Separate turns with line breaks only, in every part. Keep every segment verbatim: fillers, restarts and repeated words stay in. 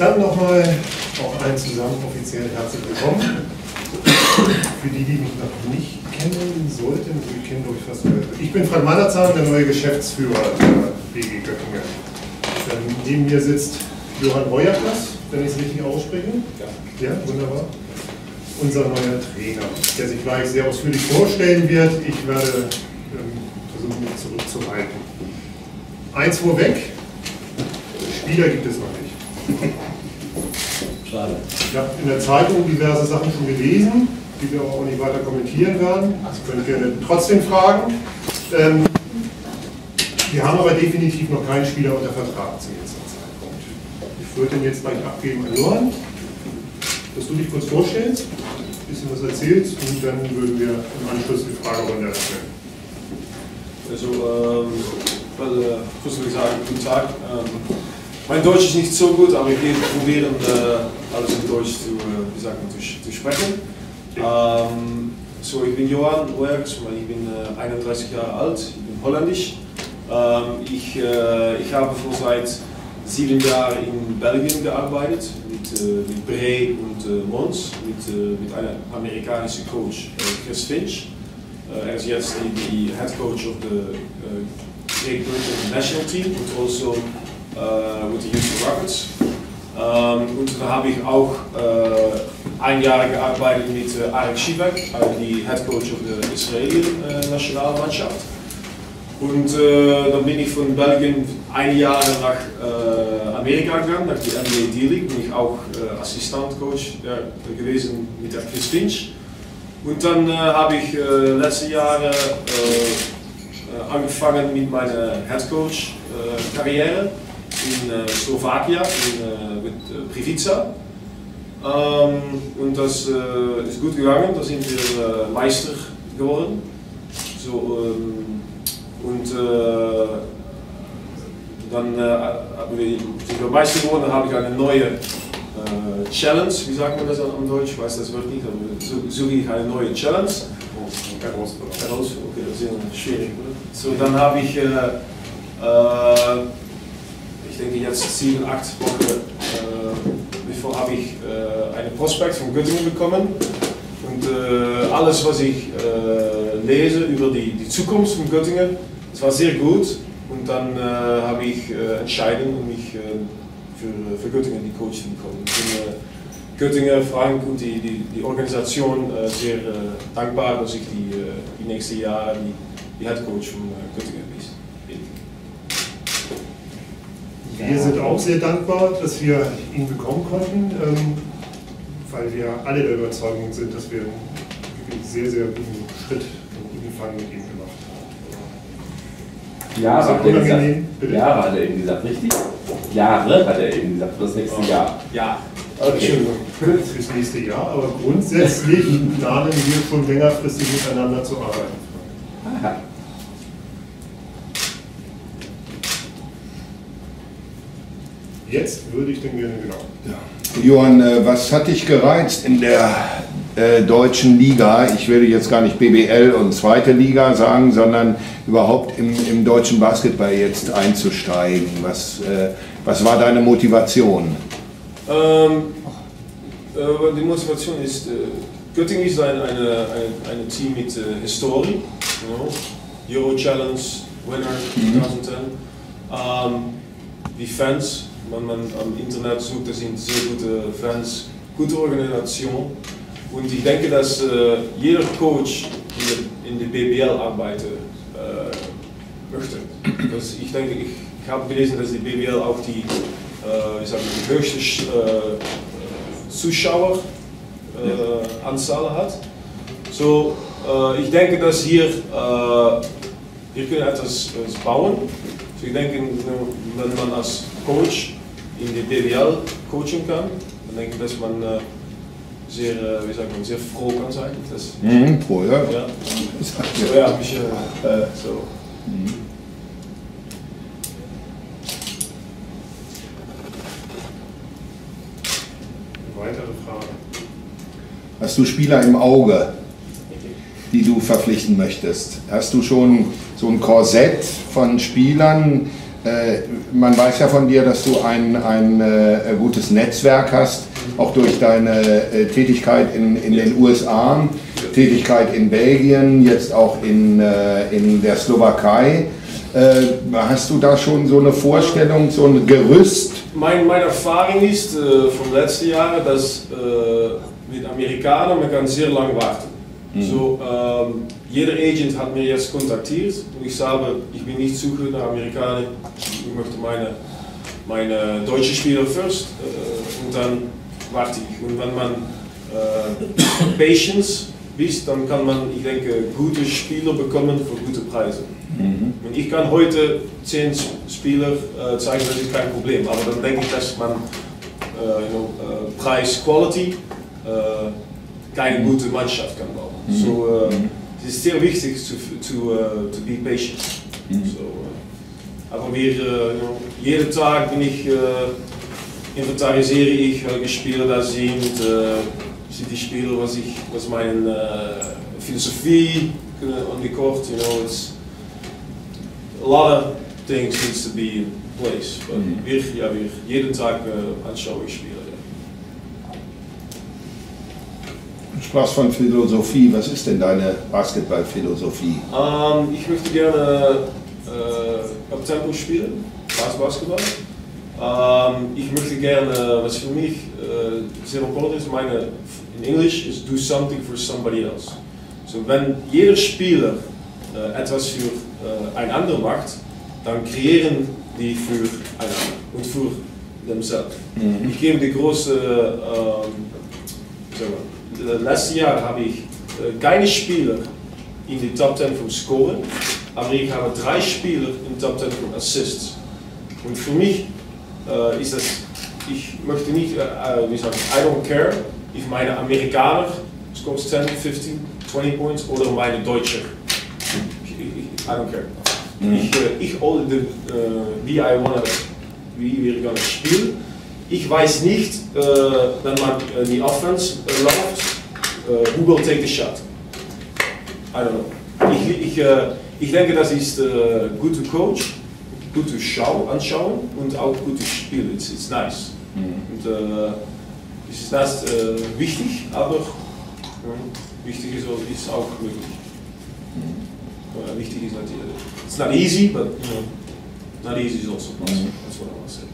Dann nochmal auch allen zusammen offiziell herzlich willkommen. Für die, die mich noch nicht kennen sollten, die kennen durch fast alle. Ich bin Frank Mannerzahn, der neue Geschäftsführer der B G Göttingen. Ähm, neben mir sitzt Johann Reuerkas, wenn ich es richtig ausspreche. Ja. Ja, wunderbar. Unser neuer Trainer, der sich gleich sehr ausführlich vorstellen wird. Ich werde ähm, versuchen, mich zurückzuhalten. Eins vorweg, Spieler gibt es noch nicht.
Schade.
Ich habe in der Zeitung diverse Sachen schon gelesen, die wir auch nicht weiter kommentieren werden. Sie können gerne trotzdem fragen. Ähm, wir haben aber definitiv noch keinen Spieler unter Vertrag zum jetzigen Zeitpunkt. Ich würde den jetzt gleich abgeben an Johann, dass du dich kurz vorstellst, ein bisschen was erzählst und dann würden wir im Anschluss die Fragerunde erstellen.
Also, ähm, äh, kurz würde ich sagen, guten Tag. Ähm, mein Deutsch ist nicht so gut, aber ich werde probieren, äh, alles in Deutsch zu, äh, wie sagt man, zu, zu sprechen. Ähm, so, ich bin Johann Reuerkas, ich bin äh, einunddreißig Jahre alt, ich bin holländisch. Ähm, ich, äh, ich habe vor seit sieben Jahren in Belgien gearbeitet, mit, äh, mit Bray und äh, Mons, mit, äh, mit einem amerikanischen Coach, äh, Chris Finch. Uh, er is jetzt die head coach of the uh, Great Britain national team and also uh, with the Houston Rockets. Um, und da habe ich auch uh, ein Jahr gearbeitet mit uh, Arek Shivek, uh, die head coach of the Israeli uh, Nationalmannschaft. Und uh, dann bin ich von Belgien ein Jahr nach uh, Amerika gegangen, nach der N B A D-League, bin ich auch uh, Assistentcoach uh, gewesen mit der Chris Finch. Und dann äh, habe ich äh, letzte Jahre äh, angefangen mit meiner Headcoach-Karriere äh, in äh, Slowakei, in, äh, mit äh, Prievidza. Ähm, und das äh, ist gut gegangen, da sind wir äh, Meister geworden. So, ähm, und äh, dann äh, haben wir, sind wir Meister geworden, dann habe ich eine neue Uh, Challenge, wie sagt man das am Deutsch? Ich weiß das Wort nicht, aber so suche ich eine neue Challenge.
Herausforderung.
Herausforderung, okay, das ist ja schwierig, oder? So, dann habe ich, äh, äh, ich denke jetzt sieben, acht Wochen äh, bevor habe ich äh, einen Prospekt von Göttingen bekommen. Und äh, alles, was ich äh, lese über die, die Zukunft von Göttingen, das war sehr gut. Und dann äh, habe ich äh, entschieden, um mich äh, Für, für Göttingen die Coach zu bekommen. Ich bin äh, Göttingen, Frank und die, die, die Organisation äh, sehr äh, dankbar, dass ich die, äh, die nächsten Jahre die, die Head Coach von äh, Göttingen bin.
Wir sind auch sehr dankbar, dass wir ihn bekommen konnten, ähm, weil wir alle der Überzeugung sind, dass wir einen wirklich sehr, sehr guten Schritt und guten Fang mit ihm gemacht haben.
Jahre hat er gesagt.
Bitte?
Jahre hat er eben gesagt, richtig? Jahre hat er eben gesagt, für das nächste Jahr.
Ja.
Okay. Fürs nächste Jahr, aber grundsätzlich planen wir schon längerfristig miteinander zu arbeiten.
Aha.
Jetzt würde ich den gerne, genau.
Ja. Johann, was hat dich gereizt in der äh, deutschen Liga? Ich will jetzt gar nicht B B L und zweite Liga sagen, sondern überhaupt im, im deutschen Basketball jetzt einzusteigen. Was, äh, was war deine Motivation?
Ähm, äh, die Motivation ist, äh, Göttingen ist ein eine, eine, eine Team mit äh, Historie, you know? Euro Challenge, Winner zwanzig zehn. Ähm, die Fans, wenn man am Internet sucht, das sind sehr gute Fans, gute Organisation. Und ich denke, dass äh, jeder Coach in der, in der B B L arbeitet äh, möchte. Das, ich denke, ich, ich habe gelesen, dass die B B L auch die, äh, ich sage, die höchste äh, Zuschaueranzahl äh, hat. So, äh, ich denke, dass hier, äh, wir können etwas äh, bauen. So, ich denke, wenn man als Coach in der B B L coachen kann, dann denke ich, dass man äh, sehr, wie sagt man, sehr froh kann sein. Das,
Mhm, froh, ja.
ja. So, ja, mich, äh, so.
Mhm.
Weitere Frage.
Hast du Spieler im Auge, die du verpflichten möchtest? Hast du schon so ein Korsett von Spielern, Äh, man weiß ja von dir, dass du ein, ein äh, gutes Netzwerk hast, auch durch deine äh, Tätigkeit in, in den U S A, Tätigkeit in Belgien, jetzt auch in, äh, in der Slowakei. Äh, hast du da schon so eine Vorstellung, so ein Gerüst?
Mein, meine Erfahrung ist äh, von letzten Jahren, dass äh, mit Amerikanern man kann sehr lange warten. Mhm. So, ähm, jeder Agent hat mir jetzt kontaktiert und ich sage, ich bin nicht suche nach Amerikanern, ich möchte meine, meine deutschen Spieler first äh, und dann warte ich. Und wenn man äh, Patience wisst, dann kann man, ich denke, gute Spieler bekommen für gute Preise. Mhm. Und ich kann heute zehn Spieler äh, zeigen, das ist kein Problem, aber dann denke ich, dass man äh, you know, äh, Preis-Quality äh, keine gute Mannschaft kann bauen. Mhm. So, äh, es ist sehr wichtig to, to, uh, to be patient. Mhm. So, uh, aber wir, uh, you know, jeden Tag bin ich, uh, inventarisiere ich, welche Spieler da sind, uh, sind die Spieler, was ich, was meine uh, Philosophie uh, on the court, you know, it's a lot of things needs to be in place. But mhm. wir, ja, wir, jeden Tag uh, anschaue ich Spieler.
Du sprachst von Philosophie. Was ist denn deine Basketballphilosophie?
Um, ich möchte gerne äh, Uptempo spielen, Basketball. Um, ich möchte gerne, was für mich äh, sehr important ist, meine, in Englisch ist do something for somebody else. So, wenn jeder Spieler äh, etwas für äh, ein anderer macht, dann kreieren die für einander und für themselves. Mhm. Ich gebe die große, ähm, sagen wir, letztes Jahr habe ich äh, keine Spieler in die Top zehn vom Scoren, aber ich habe drei Spieler in die Top zehn von Assists. Und für mich äh, ist das, ich möchte nicht, äh, wie sagen, I don't care, if meine Amerikaner scores ten, fifteen, twenty points oder meine Deutsche. Ich, ich, I don't care. Mhm. Ich, äh, ich hole the, äh, wie, I wanna, wie wir gonna spielen. Ich weiß nicht, äh, wenn man äh, die Offense äh, läuft, äh, who will take the shot? I don't know. Ich, ich, äh, ich denke, das ist äh, gut zu coach, gut zu schau, anschauen und auch gut zu spielen. It's, it's nice. Mhm. Und äh, es ist das äh, wichtig, aber äh, wichtig ist, ist auch möglich. Mhm. Äh, wichtig ist natürlich, it's not easy, but you know, not easy is also possible. Mhm. That's what I want to say.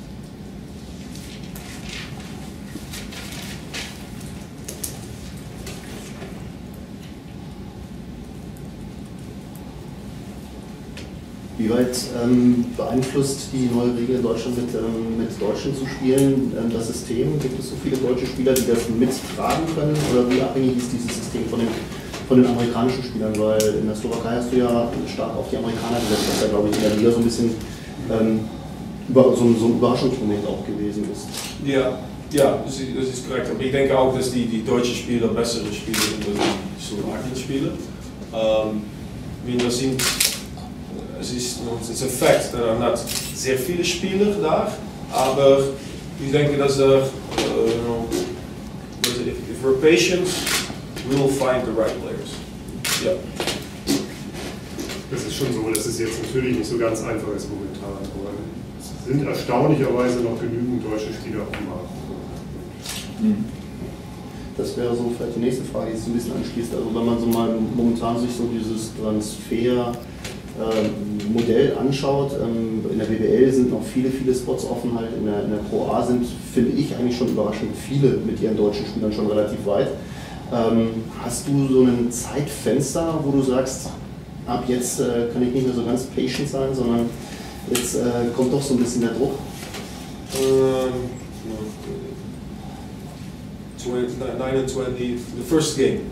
Wie weit ähm, beeinflusst die neue Regel in Deutschland mit, ähm, mit Deutschen zu spielen ähm, das System? Gibt es so viele deutsche Spieler, die das mittragen können? Oder wie abhängig ist dieses System von den, von den amerikanischen Spielern? Weil in der Slowakei hast du ja stark auf die Amerikaner gesetzt, was ja, glaube ich, in der Liga so ein bisschen ähm, über, so, so ein Überraschungsmoment auch gewesen ist.
Ja, ja, das ist, das ist korrekt. Aber ich denke auch, dass die, die deutschen Spieler bessere Spieler sind als die slowakischen Spieler. Ähm, wir sind Es ist ein Fakt, da sind nicht sehr viele Spieler da, aber ich denke, dass er, uh, you know, if, if we're patient, we will find the right players. Ja.
Das ist schon so, dass es jetzt natürlich nicht so ganz einfach ist momentan, aber es sind erstaunlicherweise noch genügend deutsche Spieler auf dem Markt.
Mhm. Das wäre so vielleicht die nächste Frage, die sich so ein bisschen anschließt. Also wenn man so mal momentan sich so dieses Transfer Modell anschaut, in der B B L sind noch viele, viele Spots offen, halt in der, in der Pro A sind, finde ich, eigentlich schon überraschend viele mit ihren deutschen Spielern schon relativ weit. Hast du so ein Zeitfenster, wo du sagst, ab jetzt kann ich nicht mehr so ganz patient sein, sondern jetzt kommt doch so ein bisschen der Druck?
neunundzwanzig, the first game.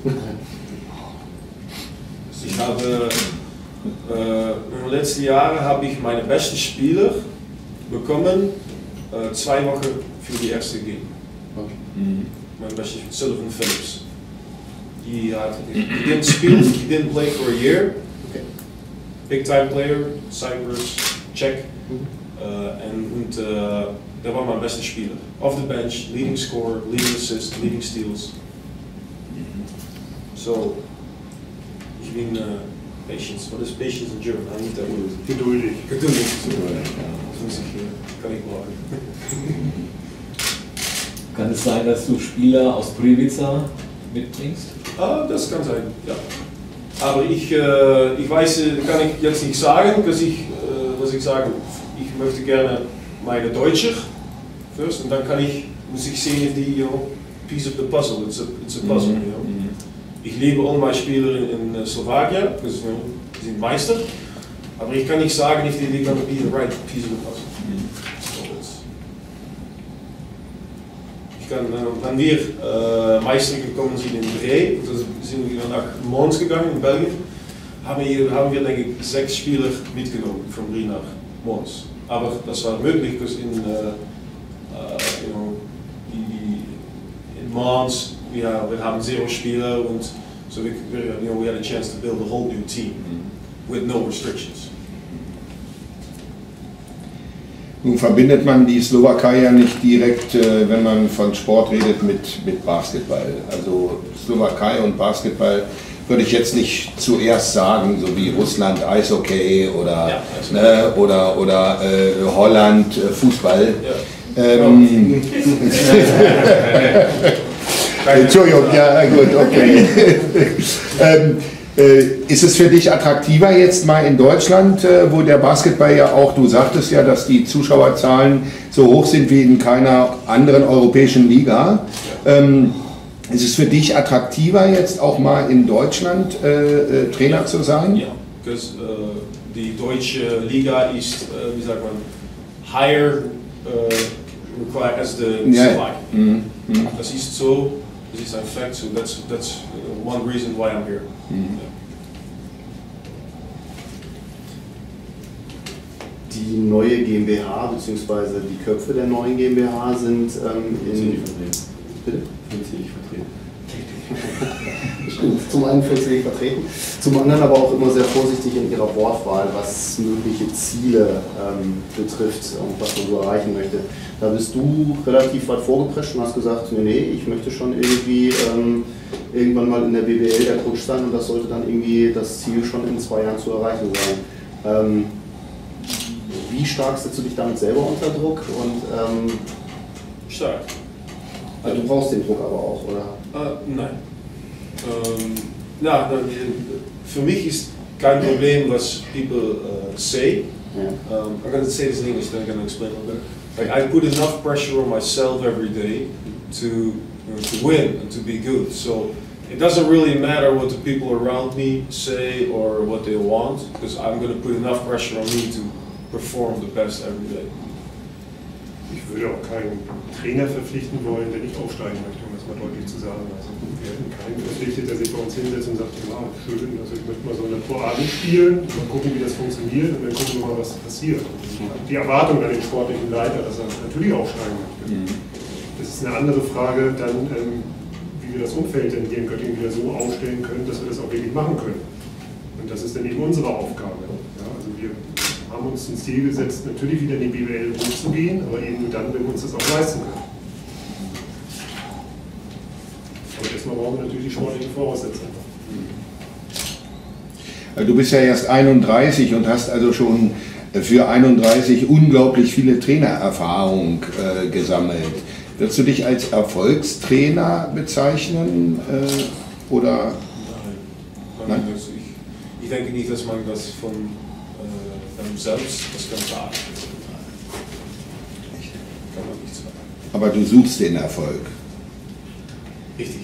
Ich habe Äh, in den letzten Jahren habe ich meine besten Spieler bekommen, äh, zwei Wochen für die erste Game. Okay. Mhm. Mein bester Spieler, Sullivan Phillips. He, had, he didn't speak, he didn't play for a year. Okay. Big time player, Cyprus, Czech. Mhm. Uh, and, und uh, der war mein bester Spieler. Off the bench, leading scorer, leading assist, leading steals. Mhm. So, ich bin. Uh, Patience. What is patience in German? I need that word.
Geduldig.
Geduldig. Das muss ich, kann ich brauchen.
Kann es sein, dass du Spieler aus Prievidza mitbringst?
Ah, das kann sein, ja. Aber ich, äh, ich weiß, äh, kann ich jetzt nicht sagen, dass ich, äh, dass ich sage, ich möchte gerne meine Deutsche first und dann kann ich, muss ich sehen, die, you know, piece of the puzzle, it's a, it's a puzzle,
Mhm.
you know. Ich liebe all meine Spieler in, in Slowakia, because, you know, die sind Meister, aber ich kann nicht sagen, if they're going to be the right piece of the puzzle. So it's, ich kann, äh, wenn wir äh, Meister gekommen sind in Dreh, also sind wir nach Mons gegangen in Belgien, haben wir, haben wir denke ich sechs Spieler mitgenommen von Dreh nach Mons. Aber das war möglich, because in, äh, äh, you know, die, die, in Mons, ja, wir haben zero Spieler und so we, you know, we had a chance to build a whole new team with no restrictions.
Nun verbindet man die Slowakei ja nicht direkt, äh, wenn man von Sport redet, mit, mit Basketball. Also Slowakei und Basketball würde ich jetzt nicht zuerst sagen, so wie Russland Eishockey oder,
Ja, also
ne, oder, oder äh, Holland äh, Fußball.
Ja.
Ähm, Entschuldigung, ja gut, okay. ähm, äh, ist es für dich attraktiver jetzt mal in Deutschland, äh, wo der Basketball ja auch, du sagtest ja, dass die Zuschauerzahlen so hoch sind wie in keiner anderen europäischen Liga. Ähm, ist es für dich attraktiver jetzt auch mal in Deutschland äh, äh, Trainer
ja.
zu sein?
Ja, because uh, die deutsche Liga ist, uh, wie sagt man, higher uh, required as the
Ja.
Slovakia.
Mhm. Mhm.
Das ist so, das ist ein Fact, so that's, that's one reason why I'm here.
Mhm.
Die neue GmbH bzw. die Köpfe der neuen GmbH sind ähm, in. Bitte? Stimmt, zum einen vollzählig vertreten, zum anderen aber auch immer sehr vorsichtig in ihrer Wortwahl, was mögliche Ziele ähm, betrifft und was man so erreichen möchte. Da bist du relativ weit vorgeprescht und hast gesagt, nee, nee, ich möchte schon irgendwie ähm, irgendwann mal in der B B L der Coach sein und das sollte dann irgendwie das Ziel schon in zwei Jahren zu erreichen sein. Ähm, wie stark setzt du dich damit selber unter Druck? Und, ähm,
Stark.
also du brauchst den Druck aber auch, oder?
Uh, nein. Um, ja, dan, für mich ist kein Problem, was people uh, say.
Ja.
Um, I'm going to say this in English, then I'm going to explain a little bit. Like, I put enough pressure on myself every day to, you know, to win and to be good. So it doesn't really matter what the people around me say or what they want, because I'm going to put enough pressure on me to perform the best every day.
Ich würde auch keinen Trainer verpflichten wollen, der nicht aufsteigen möchte, um das mal deutlich zu sagen. Also wir hätten keinen verpflichtet, der sich bei uns hinsetzt und sagt, ja, schön, also ich möchte mal so eine Pro A spielen, mal gucken, wie das funktioniert und dann gucken wir mal, was passiert. Und die Erwartung an den sportlichen Leiter, dass er natürlich aufsteigen möchte. Das ist eine andere Frage, dann, ähm, wie wir das Umfeld denn hier in Göttingen wieder so aufstellen können, dass wir das auch wirklich machen können. Und das ist dann eben unsere Aufgabe. Ja, also wir haben uns ein Ziel gesetzt, natürlich wieder in die B W L hochzugehen, aber eben nur dann, wenn wir uns das auch leisten können. Aber erstmal brauchen wir natürlich die sportlichen Voraussetzungen.
Du bist ja erst einunddreißig und hast also schon für einunddreißig unglaublich viele Trainererfahrung äh, gesammelt. Würdest du dich als Erfolgstrainer bezeichnen äh, oder?
Nein. Nein? Also ich, ich denke nicht, dass man das von äh, einem selbst das kann sagen. Kann man nicht sagen.
Aber du suchst den Erfolg.
Richtig.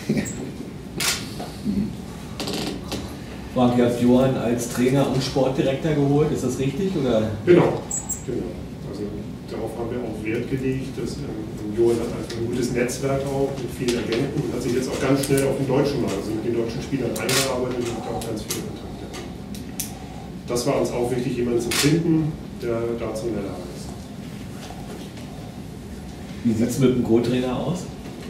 Frank, ihr habt Johann als Trainer und Sportdirektor geholt, ist das richtig? Oder?
Genau, genau. Also darauf haben wir auch Wert gelegt, dass ähm, Johann hat einfach ein gutes Netzwerk auch mit vielen Agenten und hat sich jetzt auch ganz schnell auf den deutschen Markt, also mit den deutschen Spielern eingearbeitet und hat auch ganz viele Kontakte. Das war uns auch wichtig, jemanden zu finden, der dazu in der Lage ist.
Wie sieht es mit dem Co-Trainer aus?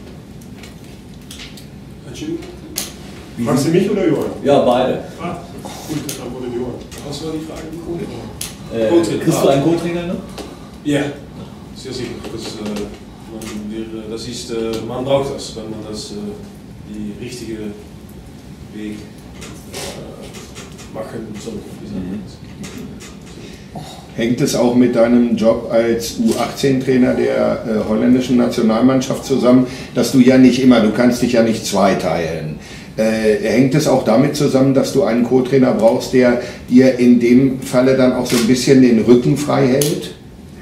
Entschuldigung?
Fragst du mich oder Johann?
Ja, beide.
Ah, gut, dann antwortet Johann.
Was war die Frage?
Äh,
Co-Trainer.
kriegst du einen Co-Trainer noch?
Ja, sehr sicher. Das, äh, man, wir, das ist, äh, man braucht das, wenn man das, äh, die richtige Weg äh, machen soll.
Mhm. Hängt es auch mit deinem Job als U achtzehn Trainer der äh, holländischen Nationalmannschaft zusammen, dass du ja nicht immer, du kannst dich ja nicht zweiteilen. Äh, hängt es auch damit zusammen, dass du einen Co-Trainer brauchst, der dir in dem Falle dann auch so ein bisschen den Rücken frei hält?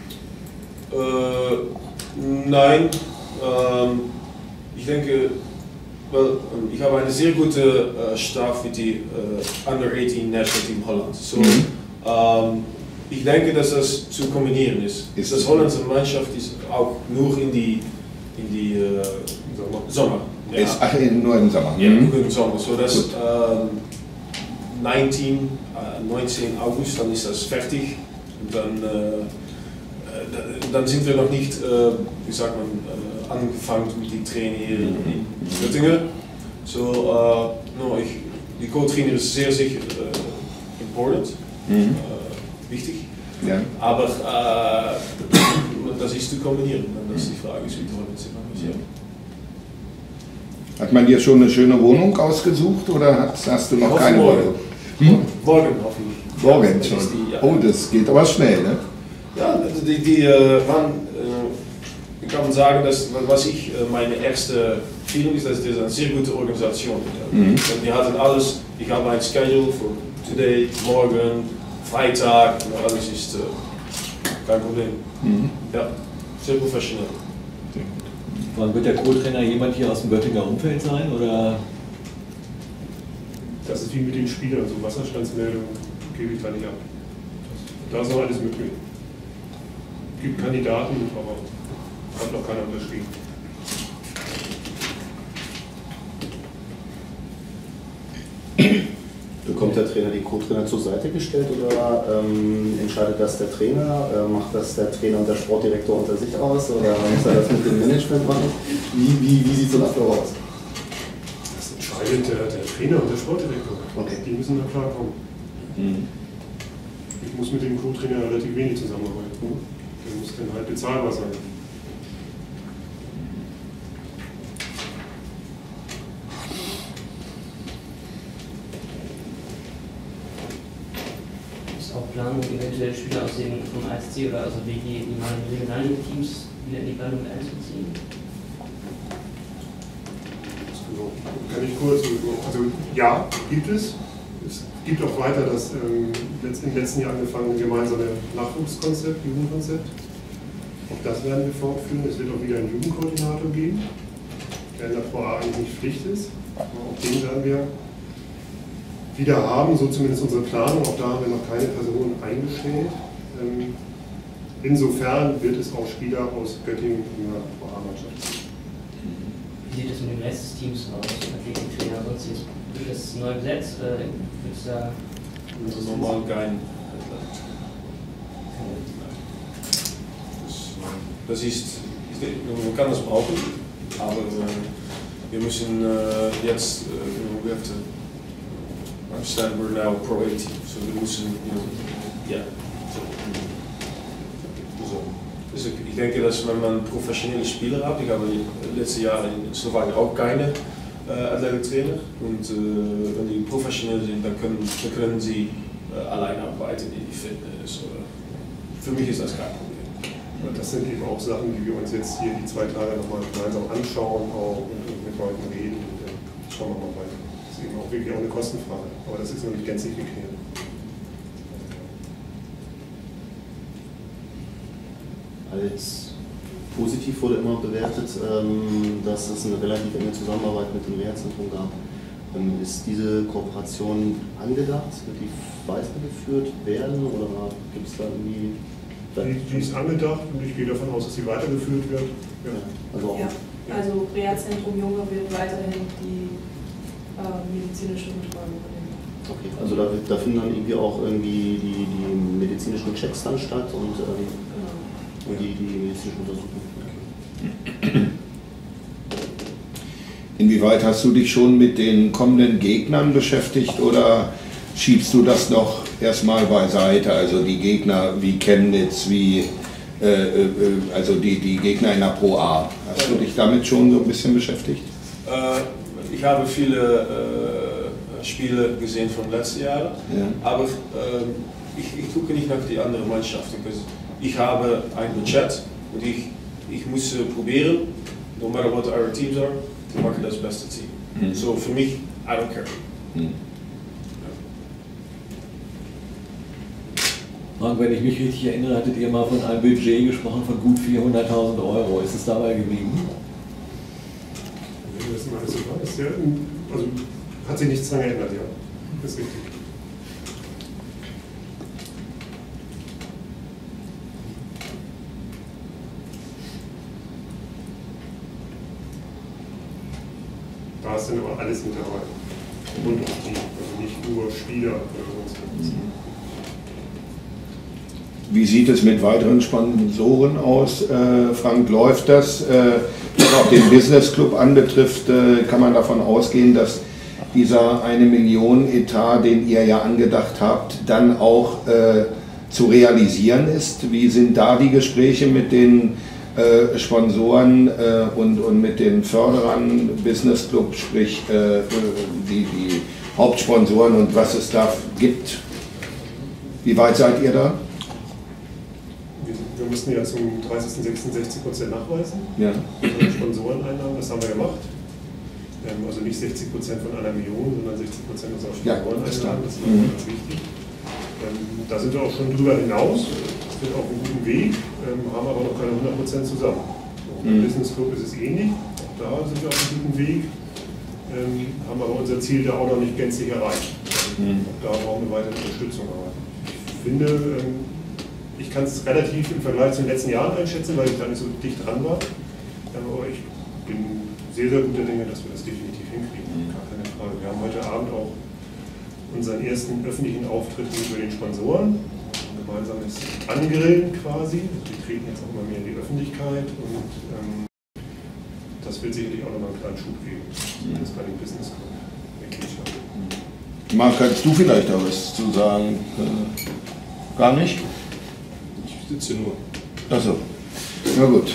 Äh, nein, ähm, ich denke, well, ich habe eine sehr gute äh, Staff mit dem äh, Under achtzehn National Team Holland. So,
mhm.
ähm, ich denke, dass das zu kombinieren ist.
ist
das holländische Mannschaft ist auch nur in die, in die äh, Sommer. Sommer. Ja.
Ist, ach, nur im Sommer.
Ja,
mhm.
nur im Sommer. So dass ähm, neunzehn, äh, neunzehn August, dann ist das fertig. Und dann, äh, dann sind wir noch nicht, äh, wie sagt man, äh, angefangen mit den Trainern hier in, in Göttingen. So, äh, no, ich, die Co-Trainer ist sehr sicher äh, important.
Mhm.
Äh, wichtig,
ja.
aber äh, das ist zu kombinieren, das ist die Frage, wie toll
Hat man dir schon eine schöne Wohnung ausgesucht oder hast, hast du noch
Hoffen
keine
morgen.
Wohnung? Hm?
Morgen hoffentlich.
Morgen
Das
schon?
ist die, ja.
Oh, das geht aber schnell, ne?
Ja, die, die äh, waren, äh, ich kann sagen, dass was ich, äh, meine erste Feeling ist, dass das eine sehr gute Organisation ist.
Mhm.
Die hatten alles, ich habe ein Schedule für today, morgen, Freitag, alles ist äh, kein Problem.
Mhm.
Ja, sehr professionell.
Wann wird der Co-Trainer jemand hier aus dem Göttinger Umfeld sein? Oder?
Das ist wie mit den Spielern, so Wasserstandsmeldungen gebe ich da nicht ab. Da ist noch alles möglich. Es gibt Kandidaten, aber hat noch keiner unterschrieben.
Bekommt der Trainer die Co-Trainer zur Seite gestellt oder ähm, entscheidet das der Trainer? Äh, macht das der Trainer und der Sportdirektor unter sich aus oder muss er das mit dem Management machen? Wie, wie, wie sieht so ein Ablauf aus?
Das entscheidet der, der Trainer und der Sportdirektor.
Okay.
Die müssen da klarkommen.
Mhm.
Ich muss mit dem Co-Trainer relativ wenig zusammenarbeiten. Der muss dann halt bezahlbar sein.
Auch Planung, eventuell Spieler aus dem vom A S C oder also die, die mal in den regionalen Teams wieder in die Planung mit einzuziehen?
Also, kann ich kurz, also ja, gibt es. Es gibt auch weiter das ähm, im letzten Jahr angefangene gemeinsame Nachwuchskonzept, Jugendkonzept. Auch das werden wir fortführen. Es wird auch wieder einen Jugendkoordinator geben, der in der Pro A eigentlich nicht Pflicht ist. Aber auch den werden wir wieder haben, so zumindest unsere Planung. Auch da haben wir noch keine Person eingestellt. Ähm, insofern wird es auch Spieler aus Göttingen in der Pro A-Mannschaft.
Wie sieht es mit dem Rest des Teams aus? Athletiktrainer, sonst ist wird das neu besetzt? Äh, wird es da
Das ist normal kein. Das ist, man kann das brauchen, aber äh, wir müssen äh, jetzt, äh, we have to understand we're now Pro achtzehn, so wir müssen, ja. So. Also ich denke, dass wenn man professionelle Spieler hat, ich habe letzte Jahre in Slowakei auch keine äh, Athletiktrainer und äh, wenn die professionell sind, dann können, dann können sie äh, allein arbeiten in die Fitness. Oder. Für mich ist das kein Problem.
Und das sind eben auch Sachen, die wir uns jetzt hier die zwei Tage nochmal gemeinsam anschauen auch und mit Leuten reden und dann schauen wir mal weiter. Das ist eben auch wirklich auch eine Kostenfrage, aber das ist noch nicht gänzlich geklärt.
Als positiv wurde immer bewertet, ähm, dass es eine relativ enge Zusammenarbeit mit dem Reha-Zentrum gab. Ähm, ist diese Kooperation angedacht? Wird die weitergeführt werden oder gibt es da irgendwie...
Die, die ist angedacht und ich gehe davon aus, dass sie weitergeführt wird. Ja.
Also,
Ja, also Reha-Zentrum Junge wird weiterhin die äh, medizinische Betreuung übernehmen.
okay, also da, da finden dann irgendwie auch irgendwie die, die medizinischen Checks dann statt und, ähm,
Genau.
und die, die medizinischen Untersuchungen.
Inwieweit hast du dich schon mit den kommenden Gegnern beschäftigt oder schiebst du das noch erstmal beiseite? Also die Gegner wie Chemnitz, wie äh, äh, also die, die Gegner in der Pro A. Hast du dich damit schon so ein bisschen beschäftigt?
Äh, ich habe viele äh, Spiele gesehen von letzten Jahren,
Ja.
aber ähm, ich, ich gucke nicht nach die anderen Mannschaften. Ich habe ein Budget und ich, ich muss äh, probieren, no matter what our teams are, zu machen das beste Team.
Mhm.
So für mich, I don't care.
Mhm.
Frank, wenn ich mich richtig erinnere, hattet ihr mal von einem Budget gesprochen von gut vierhunderttausend Euro. Ist es dabei geblieben?
Wenn das mal so war, ist ja, also hat sich nichts dran geändert, ja. Das ist richtig. Da ist dann aber alles mit dabei. Rund um die, also nicht nur Spieler oder sonst was.
Wie sieht es mit weiteren Sponsoren aus? Äh, Frank, läuft das? Äh, was auch den Business Club anbetrifft, äh, kann man davon ausgehen, dass dieser eine Million Etat, den ihr ja angedacht habt, dann auch äh, zu realisieren ist? Wie sind da die Gespräche mit den äh, Sponsoren äh, und, und mit den Förderern, Business Club, sprich äh, die, die Hauptsponsoren und was es da gibt? Wie weit seid ihr da?
Wir müssen ja zum dreißigsten sechsten sechzig Prozent nachweisen.
Ja.
Also Sponsoreneinnahmen, das haben wir gemacht. Ähm, also nicht sechzig Prozent von einer Million, sondern sechzig Prozent unserer Sponsoreneinnahmen. Das war
mhm.
ganz wichtig. Ähm, da sind wir auch schon drüber hinaus. Wir sind auf einem guten Weg, ähm, haben aber noch keine hundert Prozent zusammen. So, im
mhm. Business
Club ist es ähnlich. Auch da sind wir auf einem guten Weg. Ähm, haben aber unser Ziel da auch noch nicht gänzlich erreicht.
Mhm.
Auch da brauchen wir weitere Unterstützung. Aber ich finde, ähm, ich kann es relativ im Vergleich zu den letzten Jahren einschätzen, weil ich da nicht so dicht dran war. Aber ich bin sehr, sehr guter Dinge, dass wir das definitiv hinkriegen. Gar keine Frage. Wir haben heute Abend auch unseren ersten öffentlichen Auftritt über den Sponsoren. Ein gemeinsames Angrillen quasi. Also die treten jetzt auch immer mehr in die Öffentlichkeit und ähm, das wird sicherlich auch nochmal einen kleinen Schub geben. Das bei den Business Club Mitgliedschaften.
Marc, kannst du vielleicht da was zu sagen? Gar nicht?
Ich sitze nur.
Achso, na gut.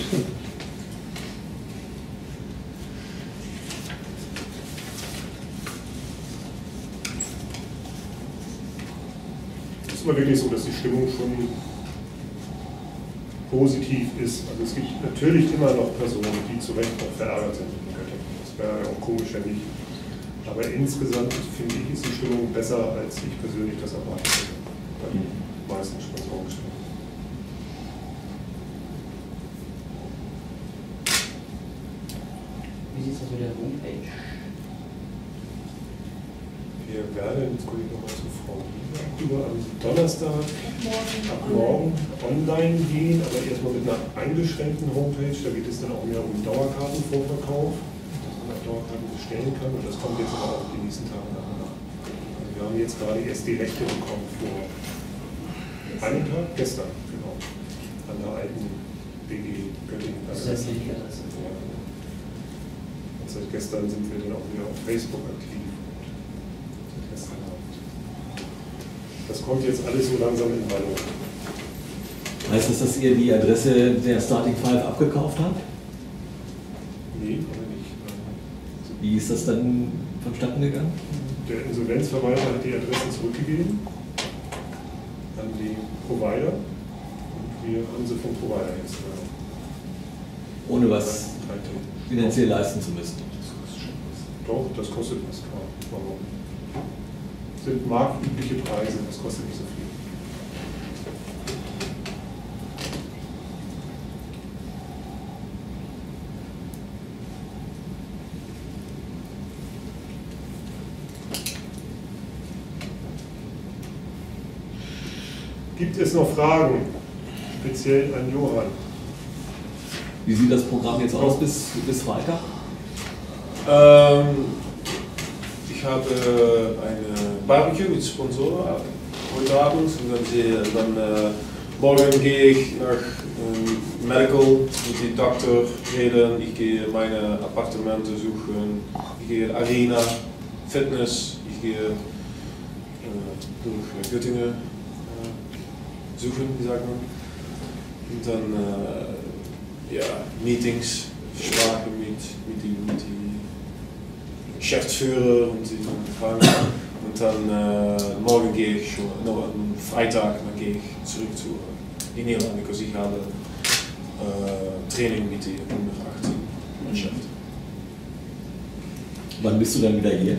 Es ist aber wirklich so, dass die Stimmung schon positiv ist. Also es gibt natürlich immer noch Personen, die zu Recht auch verärgert sind in Göttingen. Das wäre ja auch komisch, wenn nicht. Aber insgesamt finde ich, ist die Stimmung besser, als ich persönlich das erwartet hätte. Bei den meisten Sponsorengeschäften.
Wie sieht es aus mit der Homepage?
Wir werden, jetzt gucke ich nochmal zu Frau Lieber, am Donnerstag ab morgen online gehen, aber erstmal mit einer eingeschränkten Homepage. Da geht es dann auch mehr um Dauerkartenvorverkauf, dass man auch Dauerkarten bestellen kann. Und das kommt jetzt aber auch die nächsten Tage nach und nach. Also wir haben jetzt gerade erst die Rechte bekommen vor einem Tag, gestern, genau, an der alten B G Göttingen.
Das ist die Adresse.
Ja. Und seit gestern sind wir dann auch wieder auf Facebook aktiv. Das kommt jetzt alles so langsam in Wallung.
Heißt das, dass ihr die Adresse der Starting Five abgekauft habt?
Nee, aber nicht.
Wie ist das dann vonstatten gegangen?
Der Insolvenzverwalter hat die Adresse zurückgegeben an die Provider und wir haben sie vom Provider jetzt.
Ohne was finanziell leisten zu müssen.
Doch, das kostet was. Warum? Das sind marktübliche Preise, das kostet nicht so viel. Gibt es noch Fragen, speziell an Johann?
Wie sieht das Programm jetzt aus bis, bis Freitag?
Ähm, ich habe eine Barbecue mit Sponsoren heute Abend und dann, sehe, dann äh, morgen gehe ich nach ähm, Medical mit dem Doktor reden, ich gehe meine Appartemente suchen, ich gehe Arena, Fitness, ich gehe äh, durch Göttingen äh, suchen, wie sagt man. Und dann äh, ja, Meetings, Sprache mit, mit, die, mit die Geschäftsführer und die fragen. Und dann äh, morgen gehe ich schon, no, am Freitag dann gehe ich zurück zu äh, die Niederlande, because ich habe äh, Training mit der unter achtzehn Mannschaft.
Wann bist du dann wieder hier?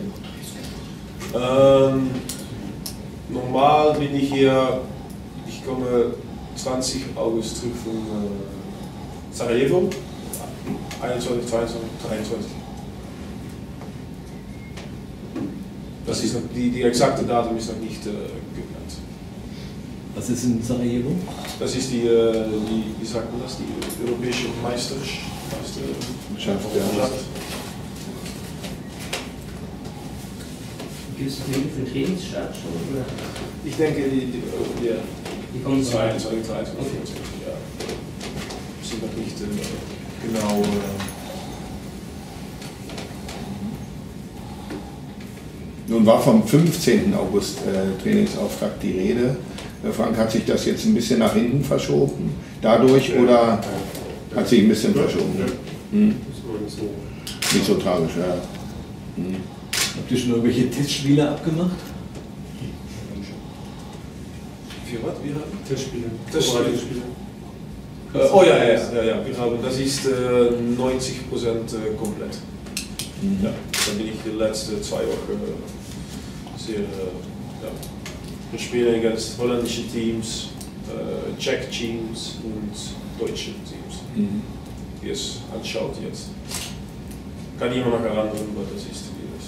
Ähm, normal bin ich hier, ich komme zwanzigsten August zurück von äh, Sarajevo, einundzwanzig, zweiundzwanzig, dreiundzwanzig. Das ist noch, die, die exakte Datum ist noch nicht äh, geplant.
Was ist in Sarajevo?
Das ist die, äh, die, wie sagt man das, die europäische Meisterschaft.
Schafft, ja.
Gibt es Termin für den Trainingsstart schon? Oder?
Ich denke, die, die, die,
Die kommen so.
zweiundzwanzig, dreiundzwanzig, ja. Sind noch nicht äh, genau. Äh,
Nun war vom fünfzehnten August äh, Trainingsauftakt die Rede. Äh, Frank, hat sich das jetzt ein bisschen nach hinten verschoben dadurch oder hat sich ein bisschen verschoben? Hm. Nicht so tragisch, ja. Hm.
Habt ihr schon irgendwelche Testspiele abgemacht?
für was? Wir haben
Testspiele.
Testspiele. Äh, oh ja, ja, ja, ja, wir haben, das ist äh, neunzig Prozent äh, komplett.
Mhm.
Ja, dann bin ich die letzten zwei Wochen äh, sehr, äh, ja. Wir spielen gegen holländische Teams, äh, Czech Teams und deutsche Teams.
Mhm.
Die es anschaut jetzt. Kann immer noch erinnern, aber das ist wie das.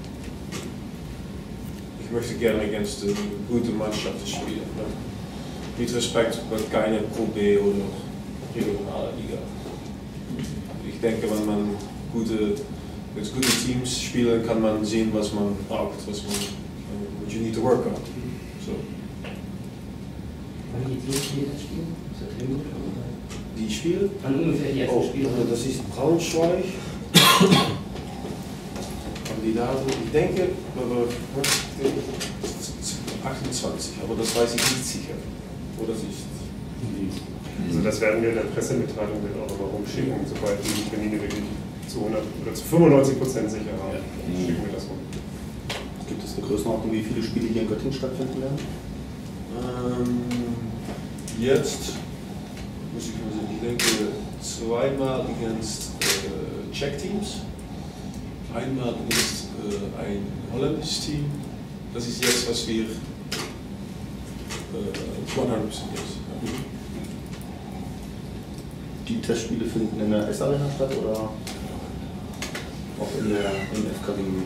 Ich möchte gerne gegen eine gute Mannschaft spielen. Ne? Mit Respekt, aber keine Pro B oder regionale Liga. Ich denke, wenn man gute, mit guten Teams spielen kann, man sehen, was man braucht, was man, what you need to work on. So.
Wann die Teams die jetzt spielen? Ist das Helmut?
Die Spiele?
Wann ungefähr die ersten
Oh,
Spiele?
das ist Braunschweig. Kandidaten, ich denke, aber achtundzwanzig, aber das weiß ich nicht sicher. Oder das ist.
Also das werden wir in der Pressemitteilung dann auch nochmal rumschicken, sobald wir die Termine wirklich zu hundert oder zu fünfundneunzig Prozent sicher haben. Ja. Schicken wir das rum.
Gibt es eine Größenordnung, wie viele Spiele hier in Göttingen stattfinden werden?
Ähm, jetzt muss ich mal sagen, ich denke zweimal gegen äh, Czech-Teams, einmal gegen äh, ein holländisches Team. Das ist jetzt, was wir äh, hundert Prozent jetzt. Ja.
Die Testspiele finden in der S-Arena statt oder auch in der im F K G?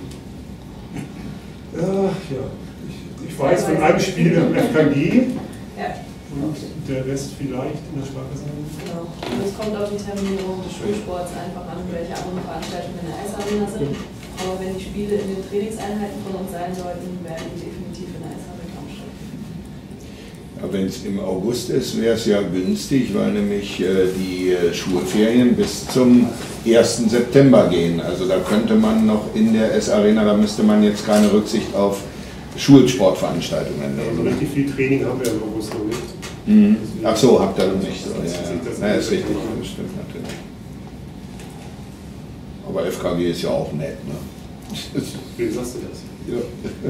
Ja, ja. Ich, ich weiß von einem Spiel im F K G
Ja.
und der Rest vielleicht in der Sparkasse.
Genau. Und es kommt auf die Terminierung des Schulsports einfach an, welche anderen Veranstaltungen in der Eisarena sind. Aber wenn die Spiele in den Trainingseinheiten von uns sein sollten, werden die definitiv in der Eisarena stattfinden.
Ja, wenn es im August ist, wäre es ja günstig, weil nämlich äh, die äh, Schulferien bis zum ersten September gehen. Also da könnte man noch in der S-Arena, da müsste man jetzt keine Rücksicht auf Schulsportveranstaltungen nehmen.
Also richtig viel Training haben wir im August noch nicht.
Mhm. Ach so, habt ihr noch nicht. So, ja,
Das
ja.
das
Ja, ist richtig, das stimmt natürlich. Aber F K G ist ja auch nett, ne?
Wie sagst du das?
Ja.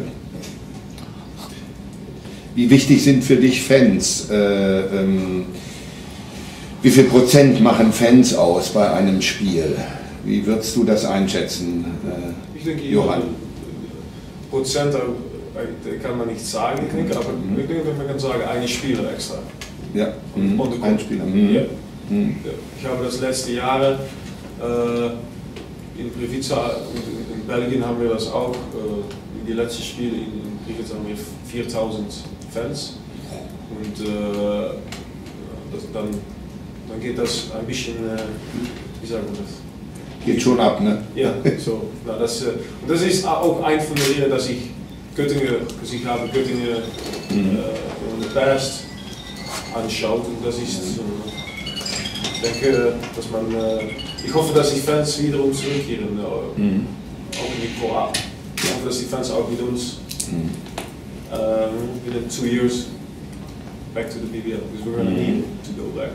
Wie wichtig sind für dich Fans? Äh, ähm, wie viel Prozent machen Fans aus bei einem Spiel? Wie würdest du das einschätzen, äh,
Ich denke,
Johann?
Prozent äh, kann man nicht sagen, ich denke, aber
Mhm.
ich denke, man kann sagen, eine Spieler extra.
Ja, mhm.
Und
ein Spieler. Mhm.
Ja.
Mhm.
Ich habe das letzte Jahre äh, in Previtsa und in Belgien haben wir das auch. Äh, in die letzten Spiele in Previtsa haben wir viertausend Fans. Und äh, das, dann, dann geht das ein bisschen, äh, wie sagen wir das?
Geht schon ab, ne?
Ja, so. Na, das, äh, und das ist auch ein von den Dingen, dass ich Göttingen, also ich habe Göttingen
Mhm.
äh, in der Past anschaut und das ist, äh, ich denke, dass man, äh, ich hoffe, dass die Fans wiederum zurückkehren, äh,
Mhm.
auch mit Vorab. Ich hoffe, dass die Fans auch mit uns
Mhm.
uh, within two years back to the B B L, because we're going to need to go back.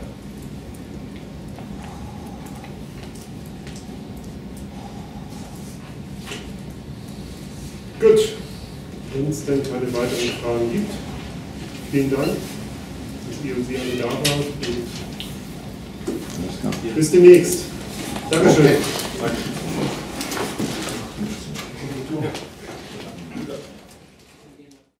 Gut, wenn es denn keine weiteren Fragen gibt, vielen Dank, dass ihr und Sie alle da waren. Und bis demnächst. Dankeschön.
Okay.
Danke.